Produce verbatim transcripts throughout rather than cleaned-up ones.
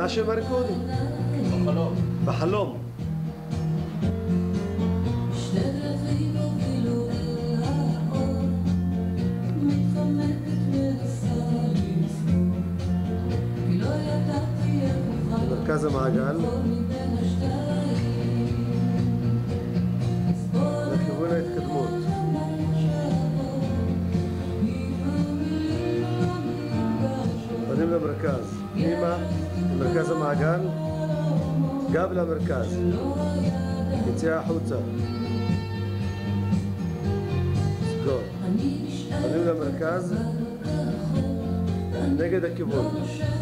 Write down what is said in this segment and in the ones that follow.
מה השם הריקודי? בחלום. בחלום. מרכז המעגל. לכיוון ההתקדמות. פנים למרכז. פנימה, למרכז המעגל. גב למרכז. יציאה החוצה. סגור. פנים למרכז. נגד הכיוון.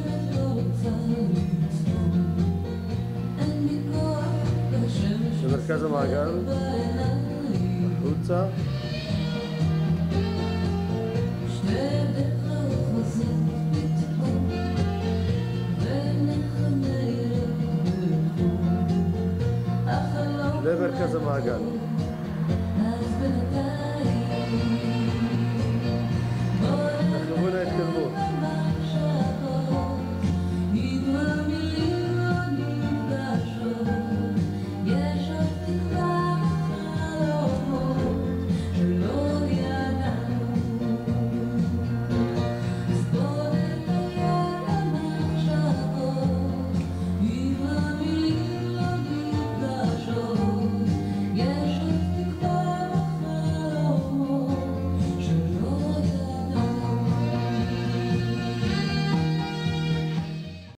למרכז המעגל. החוצה. למרכז המעגל.